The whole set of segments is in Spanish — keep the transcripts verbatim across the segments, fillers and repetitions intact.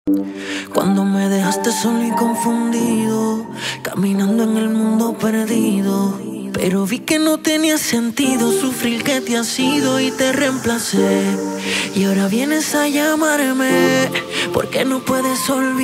Cuando me dejaste solo y confundido, caminando en el mundo perdido, pero vi que no tenía sentido sufrir que te has ido y te reemplacé. Y ahora vienes a llamarme porque no puedes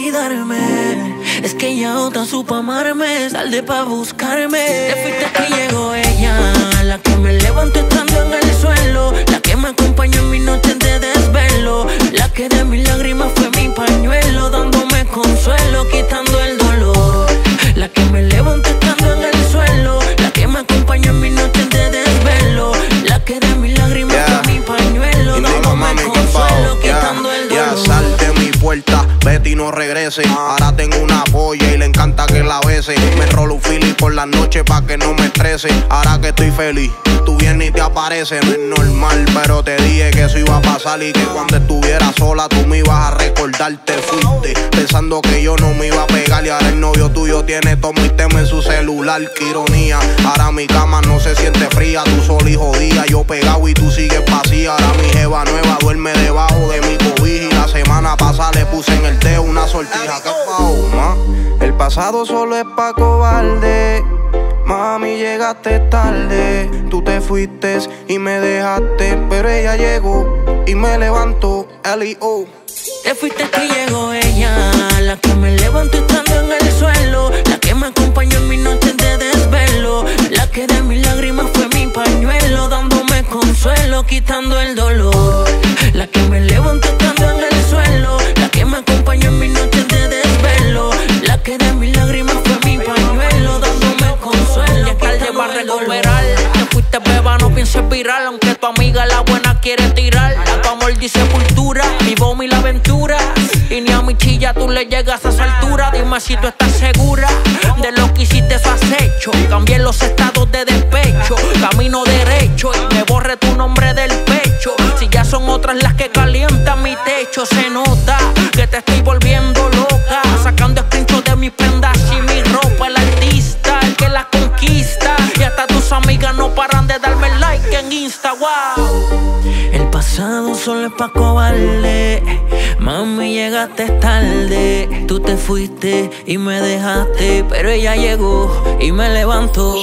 olvidarme. Es que ella otra supo amarme, sal de pa' buscarme. Te fuiste que llegó ella, la que me levantó estando en el suelo, la que me acompañó en mis noches de desvelo, la que de mis lágrimas fue mi pañuelo, dándome consuelo, quitando el dolor. La que me levantó estando en el suelo, la que me acompañó en mis noches de desvelo, la que de mis lágrimas yeah. fue mi pañuelo, dándome consuelo, yeah. quitando el dolor. Ya yeah, sal de mi puerta, vete y no regrese. Ahora tengo una polla y le encanta que la bese. Me rolo un fili por las noches pa' que no me estrese. Ahora que estoy feliz, tú vienes y te apareces. No es normal, pero te dije que eso iba a pasar y que cuando estuviera sola tú me ibas a recordar. Te fuiste pensando que yo no me iba a pegar y ahora el novio tuyo tiene todos mis temas en su celular. Qué ironía, ahora mi cama no se siente fría, tú sola y jodida, yo pegado y tú sigues vacía. Ahora mi jeva nueva duerme debajo de mi cobija y la semana pasada le puse en el dedo una sortija. ¿Qué pasó, ma? El pasado solo es pa' cobarde. Mami, llegaste tarde. Tú te fuiste y me dejaste, pero ella llegó y me levantó. L I O Te fuiste y llegó ella, la que me levantó estando en el suelo, la que me acompañó en mis noches de desvelo, la que de mis lágrimas fue mi pañuelo, dándome consuelo, quitando el dolor. La que me levantó estando en el suelo, la que me acompañó en mis noches de desvelo, la que de mis lágrimas fue mi pañuelo, dándome consuelo. Ya que va a recuperar, te fuiste beba, no pienses viral, aunque tu amiga la buena quiere tirar. A tu amor dice sepultura, mi bomba y la aventura, y ni a mi chilla tú le llegas a esa altura. Dime si tú estás segura de lo que hiciste, eso has hecho. Cambié los estados de despecho, camino derecho y me borré tu nombre del pecho. Si ya son otras las que calientan mi techo, se nota que te estoy volviendo loca, sacando screenshots de mis prendas y mi ropa. El artista, el que las conquista, y hasta tus amigas no paran de darme like en Insta. Wow. El pasado solo es pa' cobarde. Mami, llegaste tarde. Tú te fuiste y me dejaste, pero ella llegó y me levantó.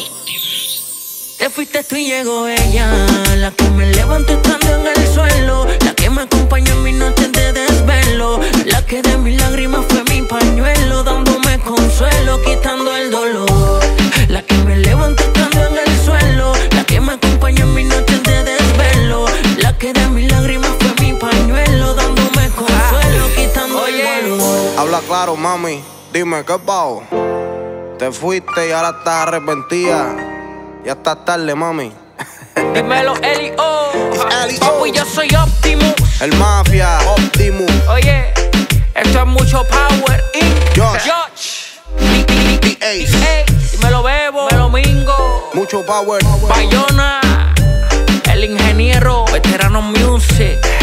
Te fuiste tú y llegó ella, la que me levantó estando en el suelo, la que me acompañó en mis noches de desvelo, la que de mis lágrimas fue mi pañuelo, dándome consuelo, quitando el dolor. La que me levantó estando en el suelo, la que me acompañó en mis noches de desvelo, la que de mis lágrimas fue mi pañuelo, dándome consuelo, quitando el dolor. Habla claro, mami, dime qué pasó. Te fuiste y ahora estás arrepentida. Ya está tarde, mami. Dímelo, L I O Papi, yo soy Optimus, el Mafia, Optimus. Oye, esto es mucho power. Y Josh, Josh. The Ace. Me lo bebo, me lo mingo. Mucho power. Bayona, el ingeniero, veterano music.